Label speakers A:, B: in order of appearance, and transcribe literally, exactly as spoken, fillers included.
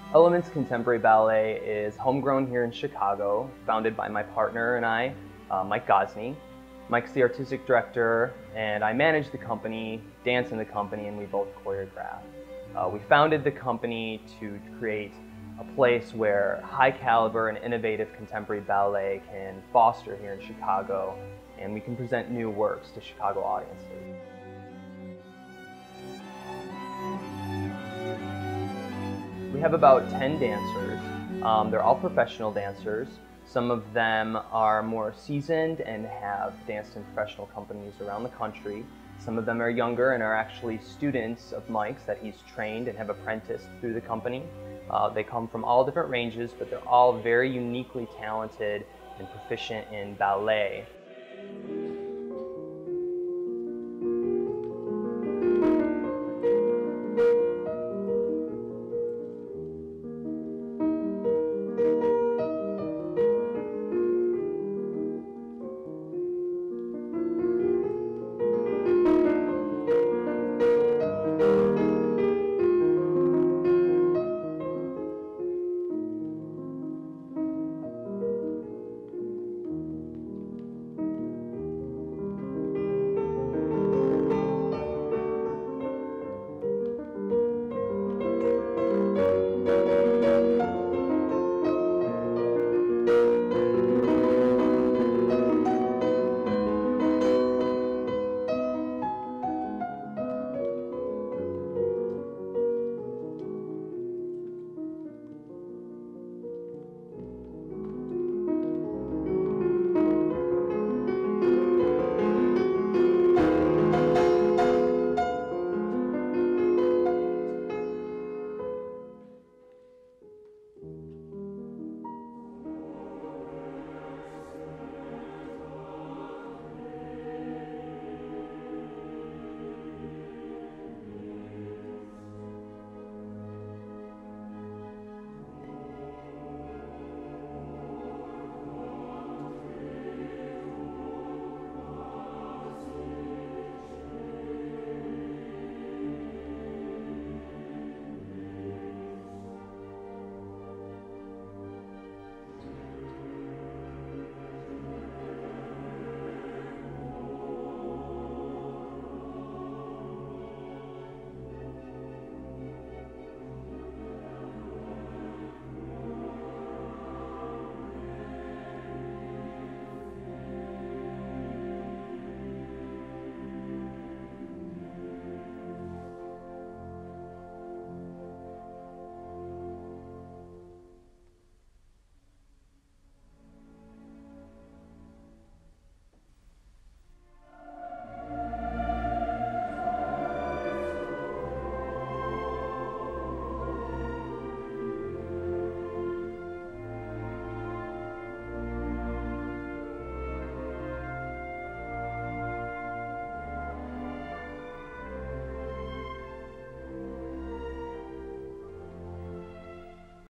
A: Elements Contemporary Ballet is homegrown here in Chicago, founded by my partner and I, uh, Mike Gosney. Mike's the artistic director, and I manage the company, dance in the company, and we both choreograph. Uh, we founded the company to create a place where high caliber and innovative contemporary ballet can foster here in Chicago, and we can present new works to Chicago audiences. We have about ten dancers. Um, they're all professional dancers. Some of them are more seasoned and have danced in professional companies around the country. Some of them are younger and are actually students of Mike's that he's trained and have apprenticed through the company. Uh, they come from all different ranges, but they're all very uniquely talented and proficient in ballet.